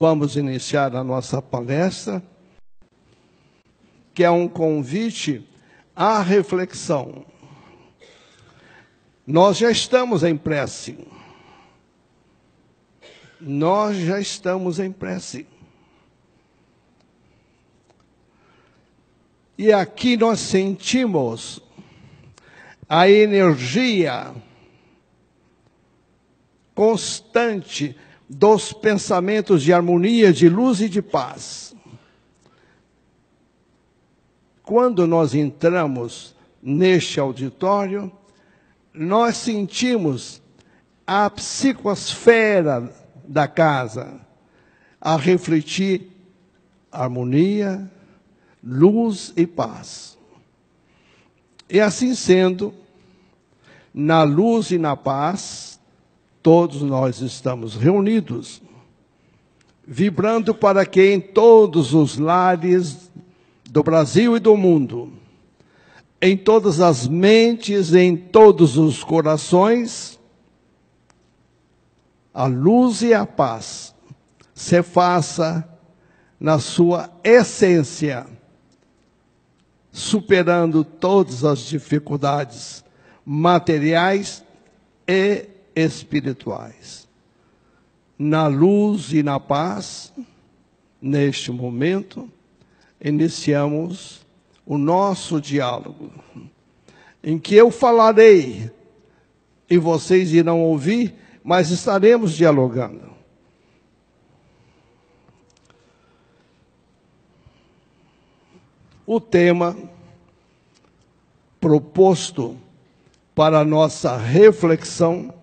Vamos iniciar a nossa palestra, que é um convite à reflexão. Nós já estamos em prece. Nós já estamos em prece. E aqui nós sentimos a energia constante dos pensamentos de harmonia, de luz e de paz. Quando nós entramos neste auditório, nós sentimos a psicosfera da casa a refletir harmonia, luz e paz. E assim sendo, na luz e na paz, todos nós estamos reunidos, vibrando para que em todos os lares do Brasil e do mundo, em todas as mentes, em todos os corações, a luz e a paz se faça na sua essência, superando todas as dificuldades materiais e espirituais. Na luz e na paz, neste momento, iniciamos o nosso diálogo, em que eu falarei e vocês irão ouvir, mas estaremos dialogando. O tema proposto para a nossa reflexão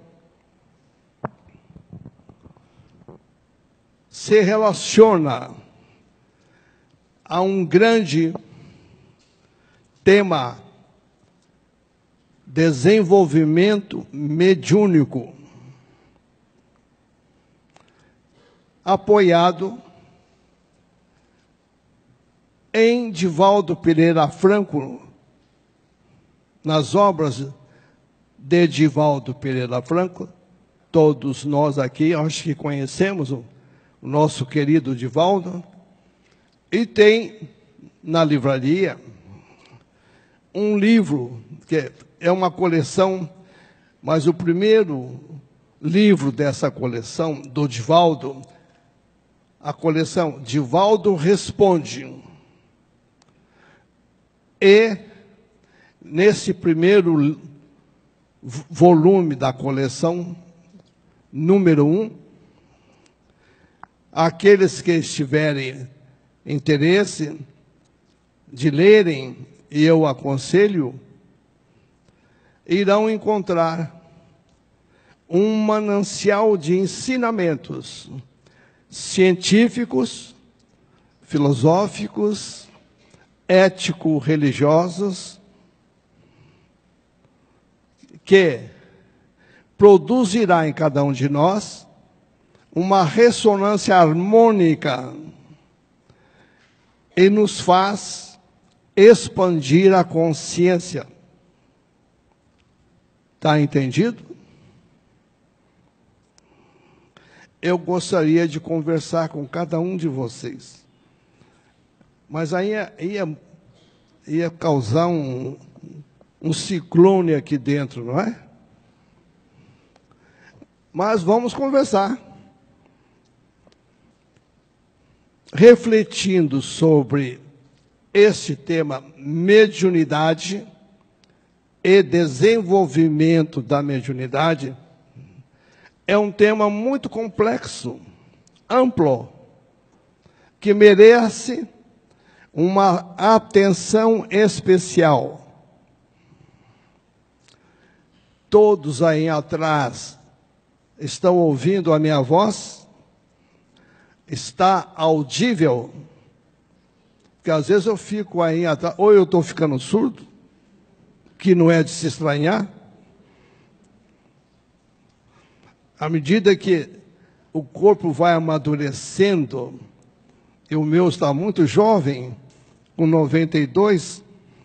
se relaciona a um grande tema: desenvolvimento mediúnico, apoiado em Divaldo Pereira Franco, nas obras de Divaldo Pereira Franco. Todos nós aqui, acho que conhecemos o nosso querido Divaldo. E tem na livraria um livro, que é uma coleção, mas o primeiro livro dessa coleção, do Divaldo, a coleção Divaldo Responde. E, nesse primeiro volume da coleção, número 1, aqueles que tiverem interesse de lerem, e eu aconselho, irão encontrar um manancial de ensinamentos científicos, filosóficos, ético-religiosos, que produzirá em cada um de nós uma ressonância harmônica e nos faz expandir a consciência. Está entendido? Eu gostaria de conversar com cada um de vocês, mas aí ia causar um ciclone aqui dentro, não é? Mas vamos conversar. Refletindo sobre esse tema, mediunidade e desenvolvimento da mediunidade, é um tema muito complexo, amplo, que merece uma atenção especial. Todos aí atrás estão ouvindo a minha voz? Está audível? Porque às vezes eu fico aí atrás, ou eu estou ficando surdo, que não é de se estranhar. À medida que o corpo vai amadurecendo, e o meu está muito jovem, com 92,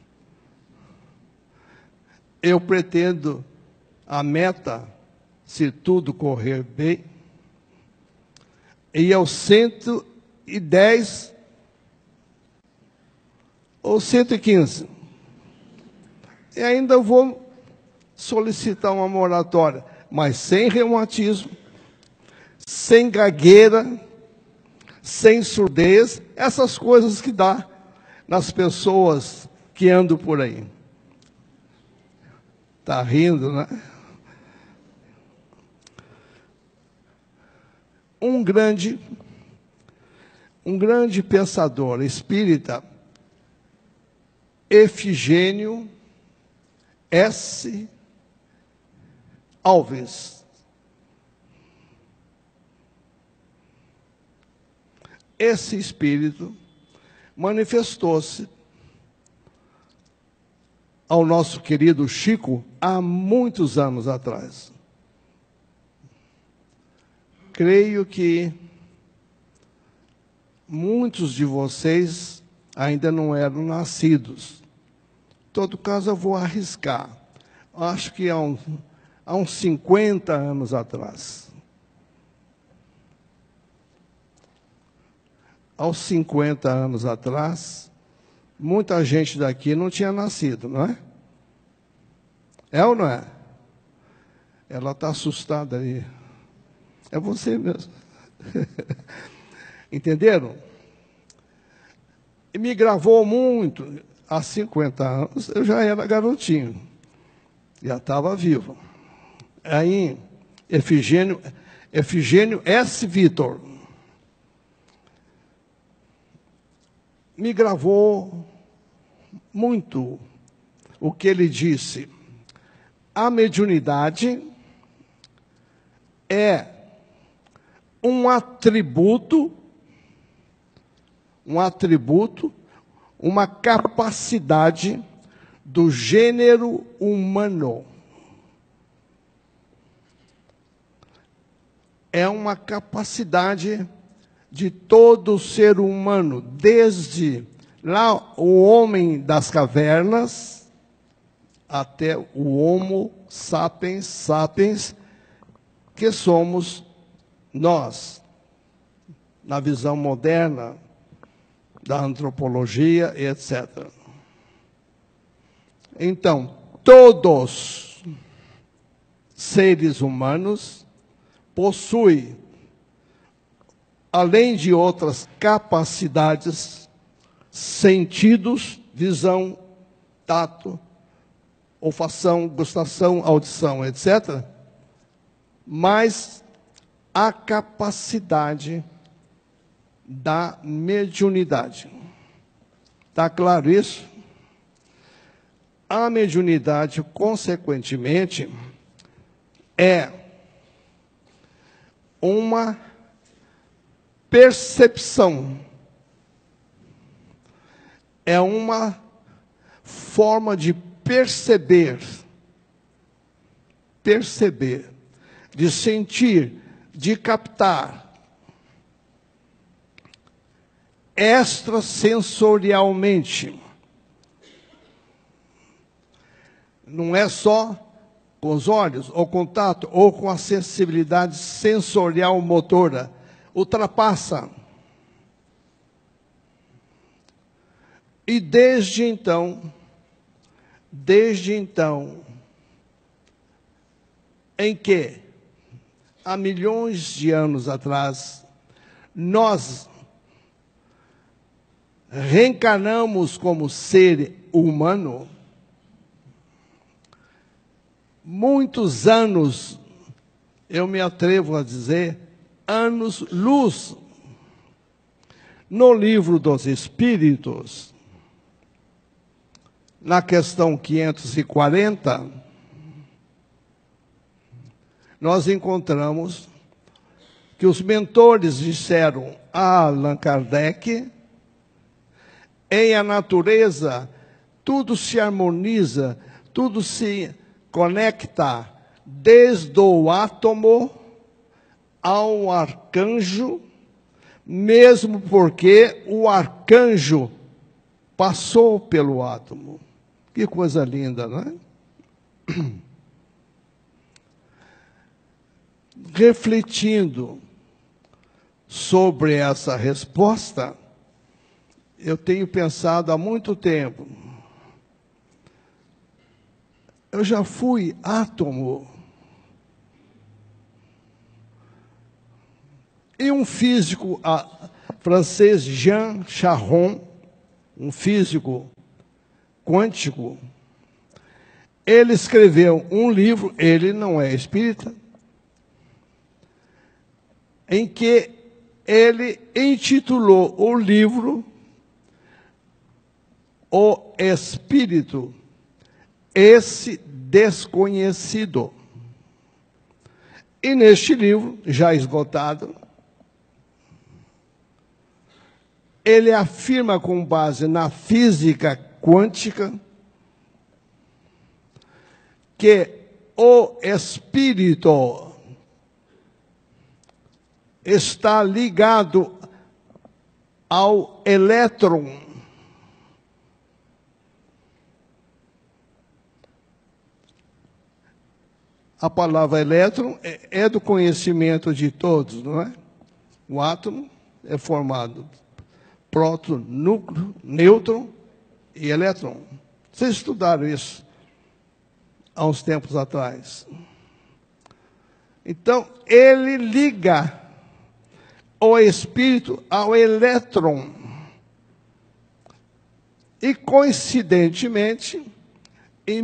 eu pretendo a meta, se tudo correr bem, e ao 110 ou 115. E ainda vou solicitar uma moratória, mas sem reumatismo, sem gagueira, sem surdez, essas coisas que dá nas pessoas que andam por aí. Está rindo, né? Um grande pensador espírita, Efigênio S. Alves. Esse espírito manifestou-se ao nosso querido Chico há muitos anos atrás. Creio que muitos de vocês ainda não eram nascidos. Em todo caso, eu vou arriscar. Acho que há uns 50 anos atrás. Aos 50 anos atrás, muita gente daqui não tinha nascido, não é? É ou não é? Ela está assustada aí. É você mesmo. Entenderam? E me gravou muito. Há 50 anos, eu já era garotinho. Já estava vivo. Aí, Efigênio S. Vitor me gravou muito o que ele disse. A mediunidade é um atributo, uma capacidade do gênero humano. É uma capacidade de todo ser humano, desde lá o homem das cavernas até o Homo sapiens sapiens, que somos nós, na visão moderna da antropologia e etc. Então, todos seres humanos possuem, além de outras capacidades, sentidos, visão, tato, olfação, gustação, audição, etc., mas a capacidade da mediunidade. Está claro isso? A mediunidade, consequentemente, é uma percepção, é uma forma de perceber, de sentir, de captar, extrasensorialmente. Não é só com os olhos, ou contato, ou com a sensibilidade sensorial motora. Ultrapassa. E desde então, em que, há milhões de anos atrás, nós reencarnamos como ser humano, muitos anos, eu me atrevo a dizer, anos-luz. No Livro dos Espíritos, na questão 540, nós encontramos que os mentores disseram a Allan Kardec: em a natureza, tudo se harmoniza, tudo se conecta, desde o átomo ao arcanjo, mesmo porque o arcanjo passou pelo átomo. Que coisa linda, não é? Refletindo sobre essa resposta, eu tenho pensado há muito tempo. Eu já fui átomo. E um físico francês, Jean Charron, um físico quântico, ele escreveu um livro, ele não é espírita, em que ele intitulou o livro O Espírito, esse desconhecido. E neste livro, já esgotado, ele afirma com base na física quântica que o espírito está ligado ao elétron. A palavra elétron é do conhecimento de todos, não é? O átomo é formado próton, núcleo, nêutron e elétron. Vocês estudaram isso há uns tempos atrás. Então, ele liga o espírito ao elétron. E, coincidentemente, em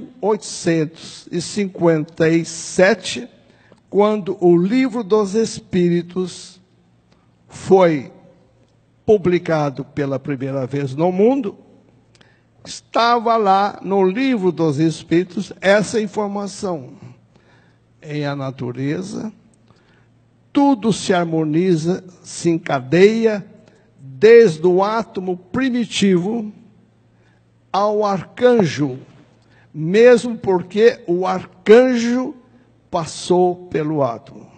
1857, quando o Livro dos Espíritos foi publicado pela primeira vez no mundo, estava lá no Livro dos Espíritos essa informação. Em a natureza, tudo se harmoniza, se encadeia, desde o átomo primitivo ao arcanjo, mesmo porque o arcanjo passou pelo átomo.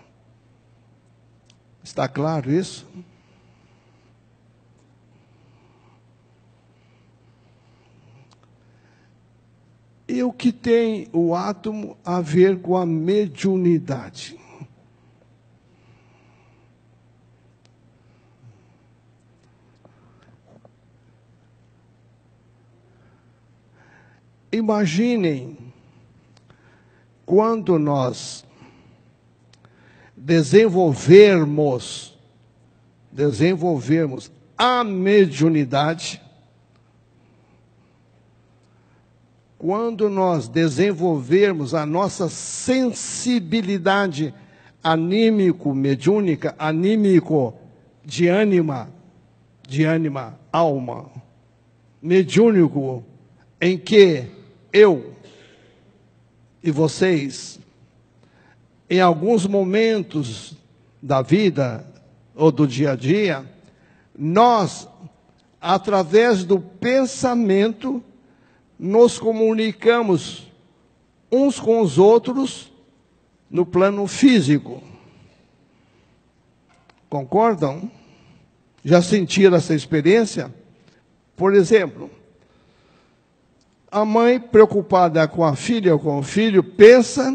Está claro isso? E o que tem o átomo a ver com a mediunidade? Imaginem quando nós desenvolvermos a mediunidade, quando nós desenvolvermos a nossa sensibilidade anímico-mediúnica, anímico de ânima, alma, mediúnico, em que eu e vocês, em alguns momentos da vida ou do dia a dia, nós, através do pensamento, nos comunicamos uns com os outros no plano físico. Concordam? Já sentiram essa experiência? Por exemplo, a mãe preocupada com a filha ou com o filho pensa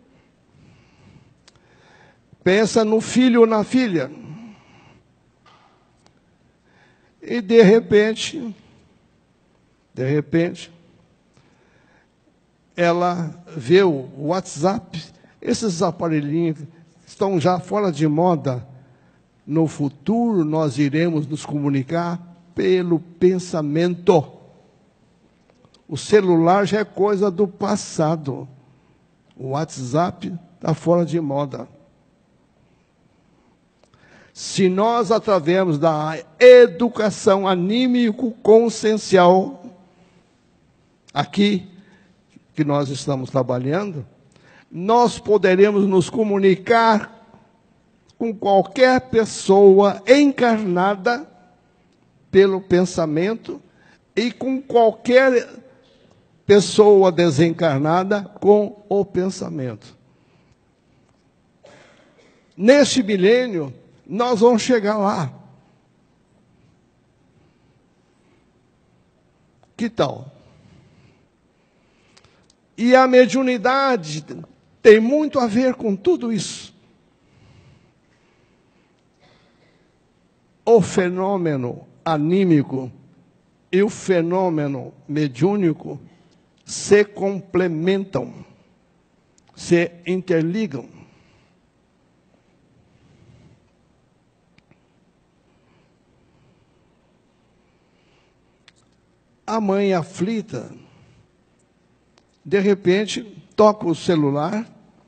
no filho ou na filha. E de repente, ela vê o WhatsApp, esses aparelhinhos estão já fora de moda. No futuro, nós iremos nos comunicar pelo pensamento. O celular já é coisa do passado. O WhatsApp está fora de moda. Se nós, através da educação anímico-consciencial, aqui, que nós estamos trabalhando, nós poderemos nos comunicar com qualquer pessoa encarnada pelo pensamento e com qualquer pessoa desencarnada com o pensamento. Neste milênio, nós vamos chegar lá. Que tal? E a mediunidade tem muito a ver com tudo isso. o fenômeno anímico e o fenômeno mediúnico se complementam, se interligam. A mãe aflita, de repente, toca o celular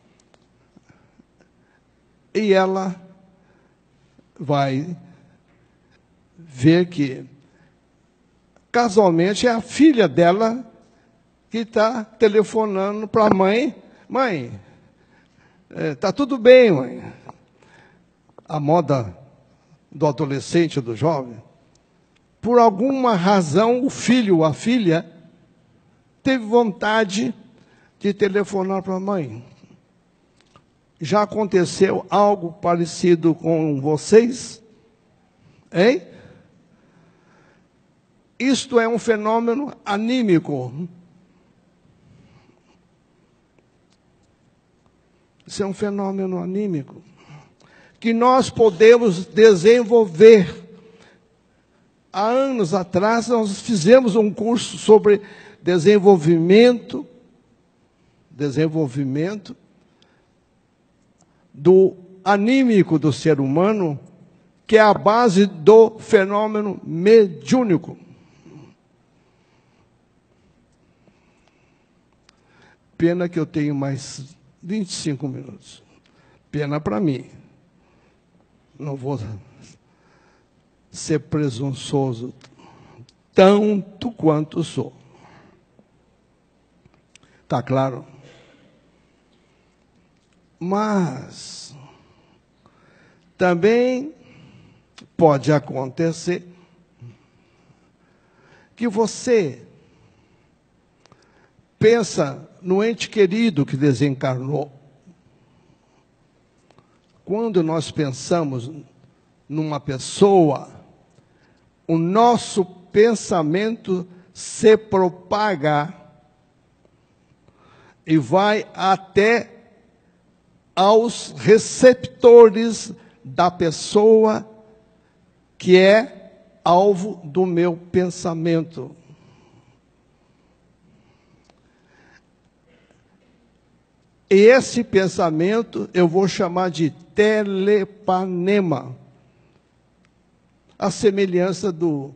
e ela vai ver que, casualmente, é a filha dela que está telefonando para a mãe. Mãe, está tudo bem, mãe. A moda do adolescente, do jovem. Por alguma razão, o filho ou a filha teve vontade de telefonar para a mãe. Já aconteceu algo parecido com vocês? Hein? Isto é um fenômeno anímico. Isso é um fenômeno anímico que nós podemos desenvolver. Há anos atrás, nós fizemos um curso sobre desenvolvimento do anímico do ser humano, que é a base do fenômeno mediúnico. Pena que eu tenho mais 25 minutos. Pena para mim. Não vou ser presunçoso tanto quanto sou. Está claro? Mas também pode acontecer que você pensa no ente querido que desencarnou. Quando nós pensamos numa pessoa, o nosso pensamento se propaga e vai até aos receptores da pessoa que é alvo do meu pensamento. E esse pensamento eu vou chamar de telepanema. A semelhança do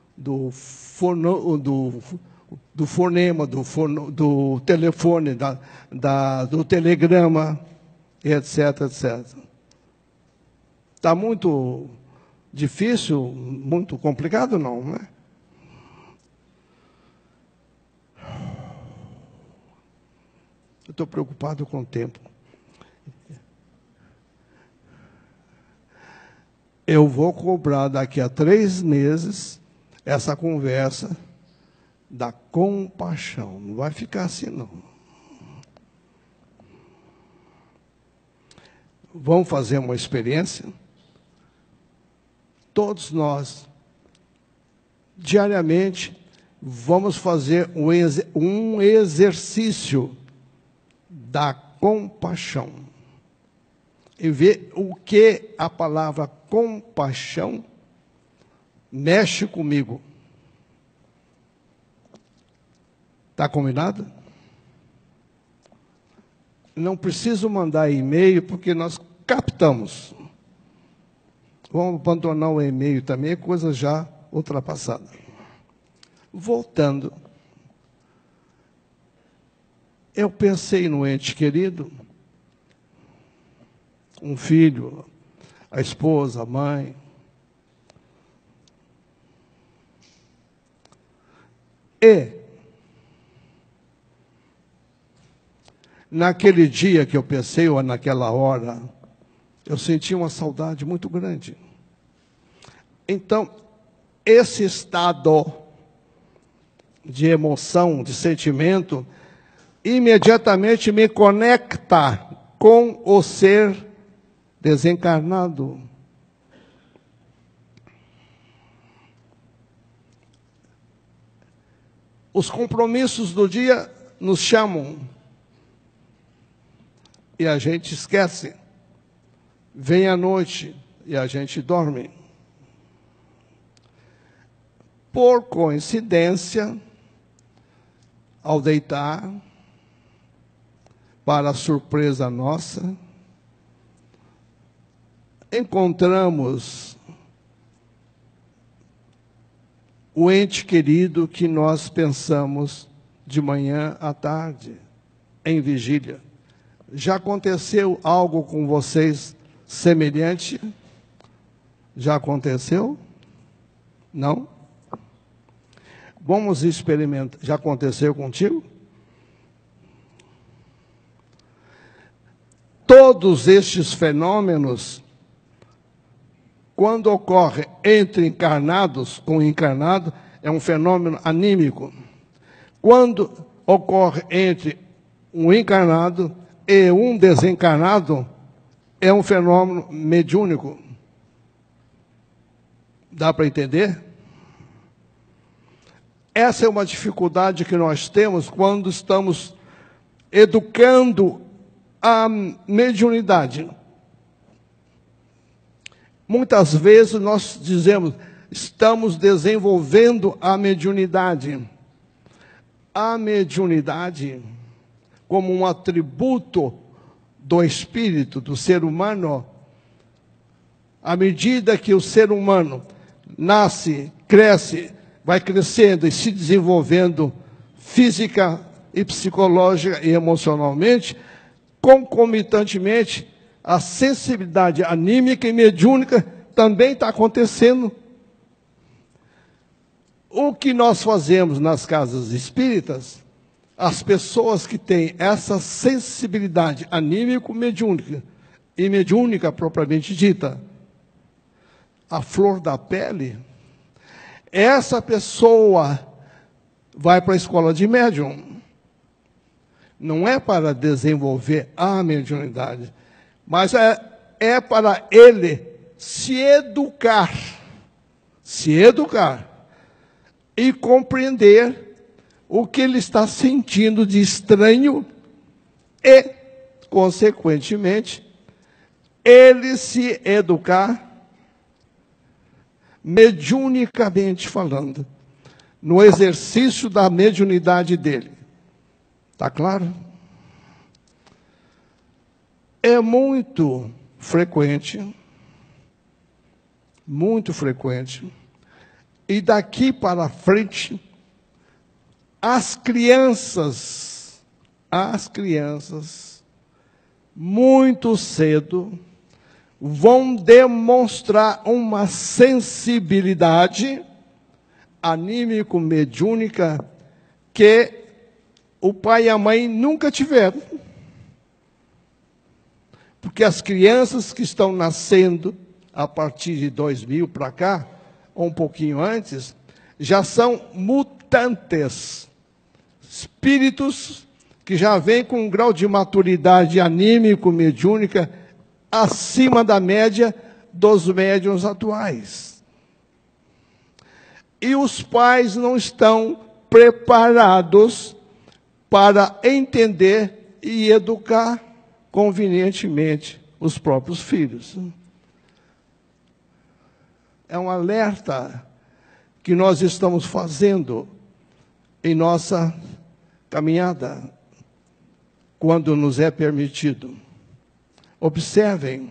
fonema, do telefone, do telegrama, etc, etc. Está muito difícil, muito complicado, não, né? Eu estou preocupado com o tempo. Eu vou cobrar daqui a 3 meses essa conversa da compaixão. Não vai ficar assim, não. Vamos fazer uma experiência? Todos nós, diariamente, vamos fazer um exercício da compaixão. E ver o que a palavra compaixão mexe comigo. Está combinado? Não preciso mandar e-mail, porque nós captamos. Vamos abandonar o e-mail também, é coisa já ultrapassada. Voltando. Eu pensei no ente querido, um filho, a esposa, a mãe. E, naquele dia que eu pensei, ou naquela hora, eu senti uma saudade muito grande. Então, esse estado de emoção, de sentimento, imediatamente me conecta com o ser desencarnado. Os compromissos do dia nos chamam e a gente esquece. Vem a noite e a gente dorme. por coincidência, ao deitar, para surpresa nossa, encontramos o ente querido que nós pensamos de manhã à tarde, em vigília. Já aconteceu algo com vocês semelhante? Já aconteceu? Não? Vamos experimentar. Já aconteceu contigo? Todos estes fenômenos, quando ocorre entre encarnados com encarnado, é um fenômeno anímico. Quando ocorre entre um encarnado e um desencarnado, é um fenômeno mediúnico. Dá para entender? Essa é uma dificuldade que nós temos quando estamos educando a mediunidade. Muitas vezes nós dizemos, estamos desenvolvendo a mediunidade. A mediunidade, como um atributo do espírito, do ser humano, à medida que o ser humano nasce, cresce, vai crescendo e se desenvolvendo física e psicológica e emocionalmente, concomitantemente, a sensibilidade anímica e mediúnica também está acontecendo. O que nós fazemos nas casas espíritas, as pessoas que têm essa sensibilidade anímico-mediúnica, e mediúnica propriamente dita, a flor da pele, essa pessoa vai para a escola de médium. Não é para desenvolver a mediunidade, mas é para ele se educar e compreender o que ele está sentindo de estranho e, consequentemente, ele se educar mediunicamente falando, no exercício da mediunidade dele. Está claro? É muito frequente, e daqui para frente, as crianças, muito cedo, vão demonstrar uma sensibilidade anímico-mediúnica que o pai e a mãe nunca tiveram. Porque as crianças que estão nascendo a partir de 2000 para cá, ou um pouquinho antes, já são mutantes, espíritos que já vêm com um grau de maturidade anímico-mediúnica acima da média dos médiuns atuais. E os pais não estão preparados para entender e educar convenientemente os próprios filhos. É um alerta que nós estamos fazendo em nossa caminhada, quando nos é permitido. Observem,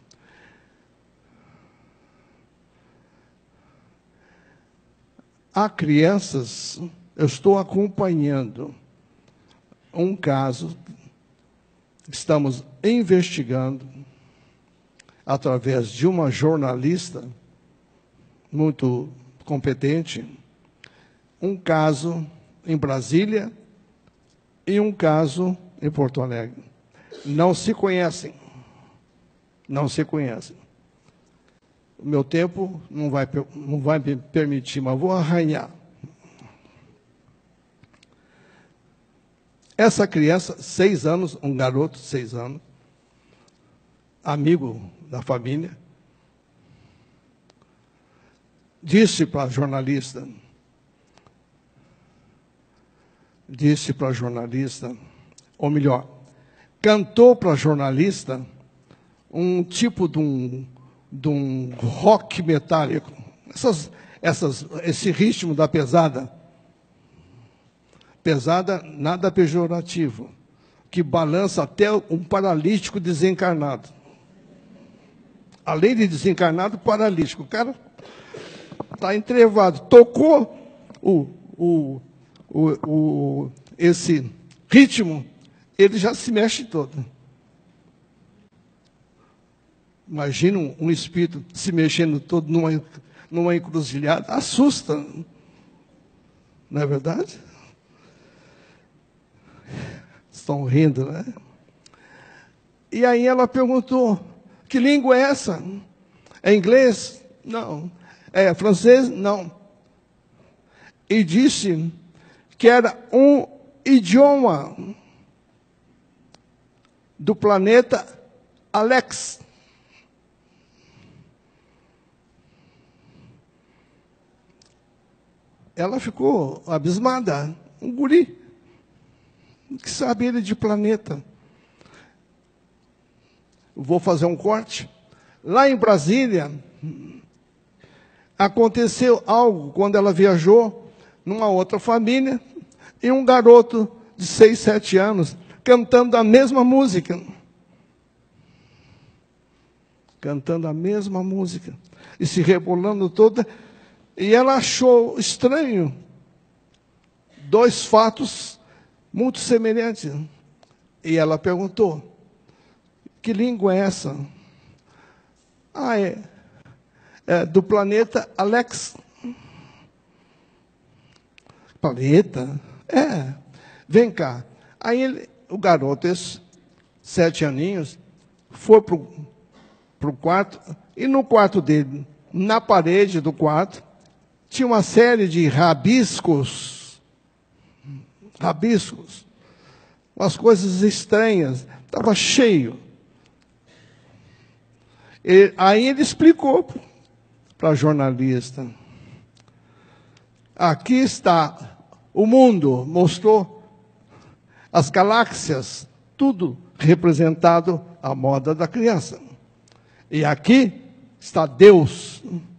há crianças, eu estou acompanhando um caso, estamos investigando, através de uma jornalista muito competente, um caso em Brasília e um caso em Porto Alegre. Não se conhecem. Não se conhecem. O meu tempo não vai me permitir, mas vou arranhar. Essa criança, 6 anos, um garoto de 6 anos, amigo da família, disse para a jornalista, ou melhor, cantou para a jornalista um tipo de um rock metálico. esse ritmo da pesada. Pesada, nada pejorativo, que balança até um paralítico desencarnado. Além de desencarnado, paralítico. O cara está entrevado. Tocou esse ritmo, ele já se mexe todo. Imagina um espírito se mexendo todo numa encruzilhada. Assusta. Não é verdade? Estão rindo, né? E aí ela perguntou, que língua é essa? É inglês? Não. É francês? Não. E disse que era um idioma do planeta Alex. Ela ficou abismada. Um guri. Que sabe ele de planeta. Vou fazer um corte. Lá em Brasília, aconteceu algo quando ela viajou numa outra família, e um garoto de 6, 7 anos, cantando a mesma música. Cantando a mesma música. E se rebolando toda. E ela achou estranho 2 fatos muito semelhantes. E ela perguntou, que língua é essa? Ah, é do planeta Alex. Planeta? É. Vem cá. Aí o garoto, esses 7 aninhos, foi para o quarto, e no quarto dele, na parede do quarto, tinha uma série de rabiscos, umas coisas estranhas, estava cheio. Aí ele explicou para a jornalista, aqui está o mundo, mostrou as galáxias, tudo representado à moda da criança. E aqui está Deus.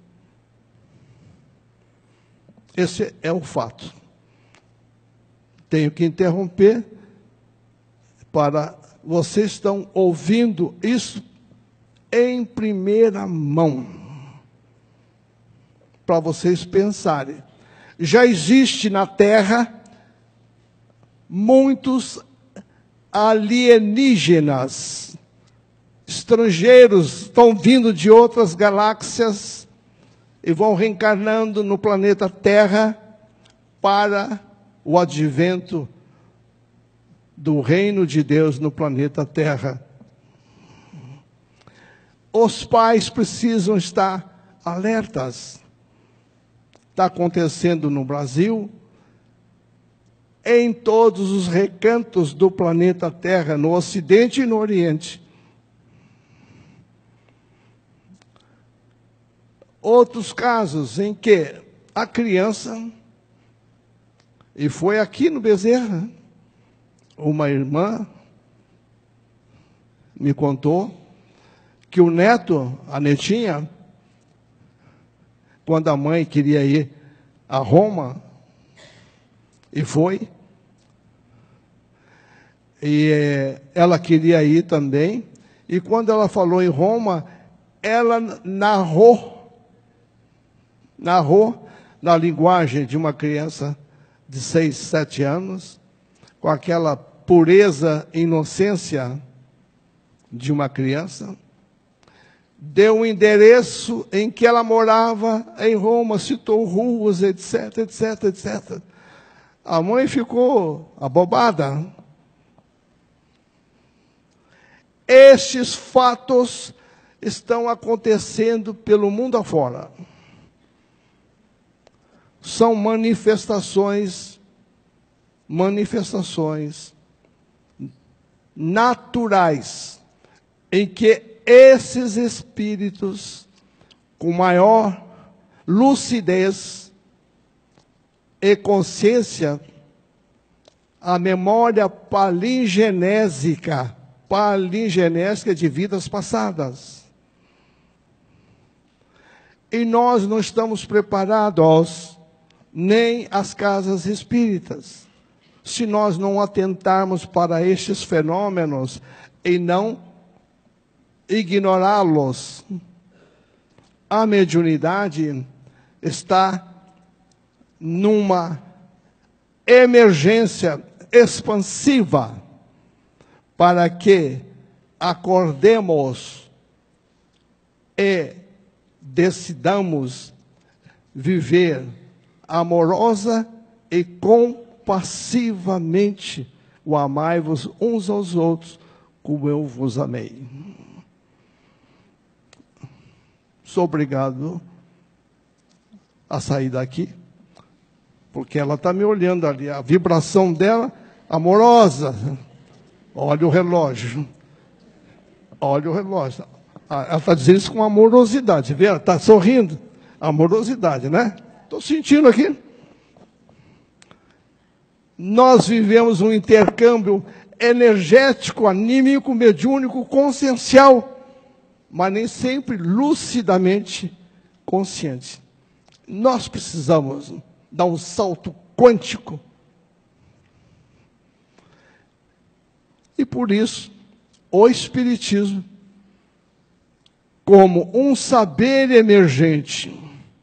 Esse é o fato. Tenho que interromper para vocês estão ouvindo isso em primeira mão. Para vocês pensarem. Já existe na Terra muitos alienígenas, estrangeiros, estão vindo de outras galáxias e vão reencarnando no planeta Terra para o advento do reino de Deus no planeta Terra. Os pais precisam estar alertas. Está acontecendo no Brasil, em todos os recantos do planeta Terra, no Ocidente e no Oriente. Outros casos em que a criança, e foi aqui no Bezerra, uma irmã me contou que o neto, a netinha, quando a mãe queria ir a Roma, e foi, e ela queria ir também, e quando ela falou em Roma, ela narrou na linguagem de uma criança de 6, 7 anos, com aquela pureza e inocência de uma criança, deu um endereço em que ela morava em Roma, citou ruas, etc, etc, etc. A mãe ficou abobada. Estes fatos estão acontecendo pelo mundo afora. São manifestações naturais, em que esses espíritos, com maior lucidez e consciência, a memória palingenésica de vidas passadas. E nós não estamos preparados, nem as casas espíritas, se nós não atentarmos para estes fenômenos e não ignorá-los. A mediunidade está numa emergência expansiva para que acordemos e decidamos viver amorosa e compassivamente o amai-vos uns aos outros como eu vos amei. Sou obrigado a sair daqui, porque ela está me olhando ali, a vibração dela, amorosa. Olha o relógio. Olha o relógio. Ela está dizendo isso com amorosidade, vê? Ela está sorrindo. Amorosidade, né? Estou sentindo aqui. Nós vivemos um intercâmbio energético, anímico, mediúnico, consciencial, mas nem sempre lucidamente consciente. Nós precisamos dar um salto quântico. E por isso, o Espiritismo, como um saber emergente,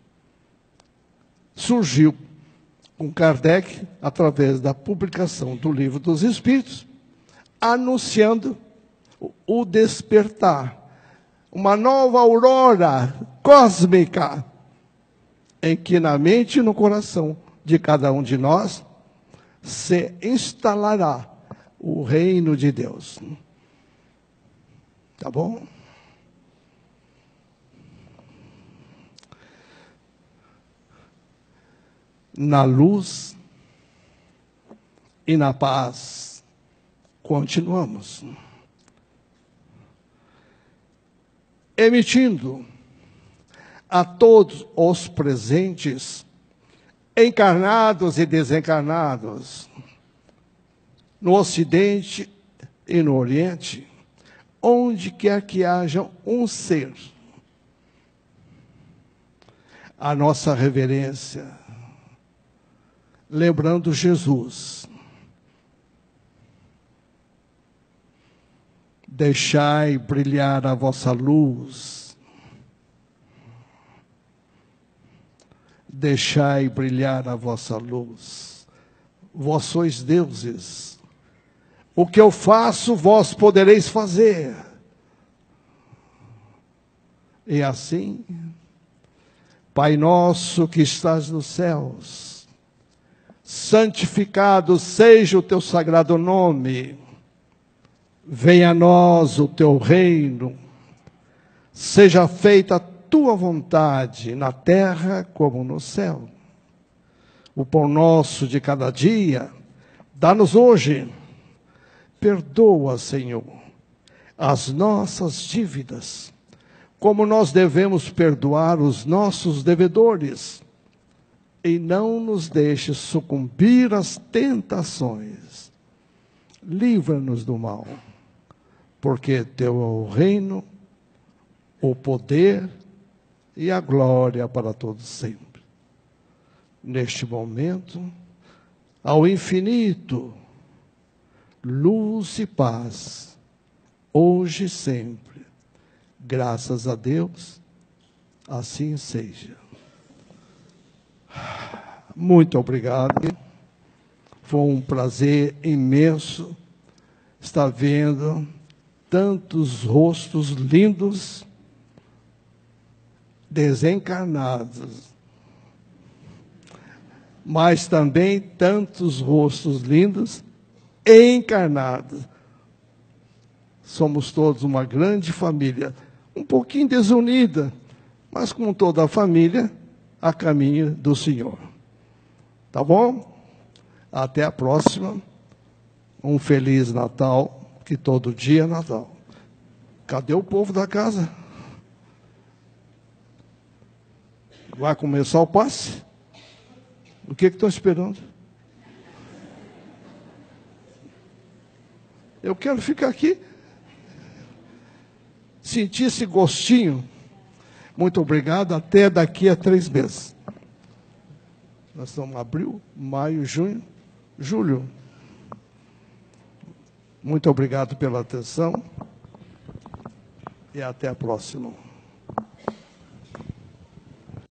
surgiu com Kardec, através da publicação do Livro dos Espíritos, anunciando o despertar, uma nova aurora cósmica, em que na mente e no coração de cada um de nós se instalará o reino de Deus. Tá bom? Na luz e na paz, continuamos. Emitindo a todos os presentes, encarnados e desencarnados, no Ocidente e no Oriente, onde quer que haja um ser, a nossa reverência, lembrando Jesus. Deixai brilhar a vossa luz. Deixai brilhar a vossa luz. Vós sois deuses. O que eu faço, vós podereis fazer. E assim, Pai nosso que estás nos céus, santificado seja o teu sagrado nome. Venha a nós o teu reino. Seja feita a tua vontade, na terra como no céu. O pão nosso de cada dia, dá-nos hoje. Perdoa, Senhor, as nossas dívidas, como nós devemos perdoar os nossos devedores. E não nos deixes sucumbir às tentações. Livra-nos do mal, porque teu é o reino, o poder e a glória para todos sempre. Neste momento, ao infinito, luz e paz, hoje e sempre. Graças a Deus, assim seja. Muito obrigado. Foi um prazer imenso estar vendo tantos rostos lindos, desencarnados, mas também tantos rostos lindos, encarnados. Somos todos uma grande família, um pouquinho desunida, mas como toda a família, a caminho do Senhor. Tá bom? Até a próxima. Um Feliz Natal, que todo dia é Natal. Cadê o povo da casa? Vai começar o passe? O que estão esperando? Eu quero ficar aqui, sentir esse gostinho, Muito obrigado, até daqui a 3 meses. Nós estamos em abril, maio, junho, julho. Muito obrigado pela atenção e até a próxima.